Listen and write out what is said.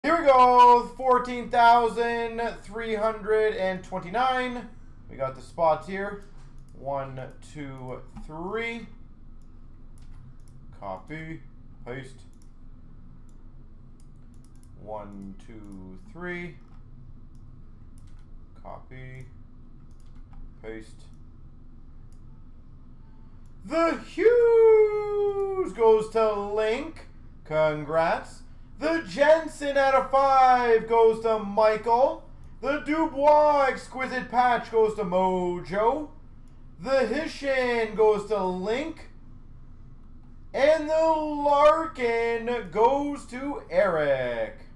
Here we go, 14,329. We got the spots here. 1, 2, 3. Copy, paste. 1, 2, 3. Copy, paste. The Hughes goes to Link. Congrats. The Jensen out of 5 goes to Michael. The Dubois Exquisite Patch goes to Mojo. The Hishin goes to Link. And the Larkin goes to Eric.